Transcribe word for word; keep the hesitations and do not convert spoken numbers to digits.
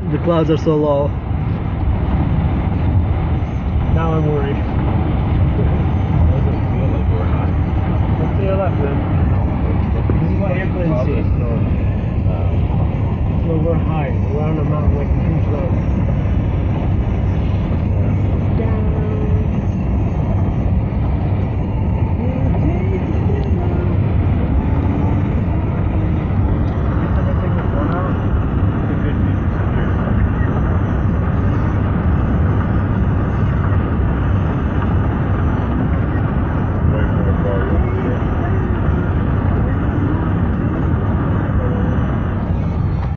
the clouds are so low. Now I'm worried. Doesn't feel like we're high. Look to your left, man. This is what airplanes see. Uh, Well, we're high. We're on a mountain like a huge mountain.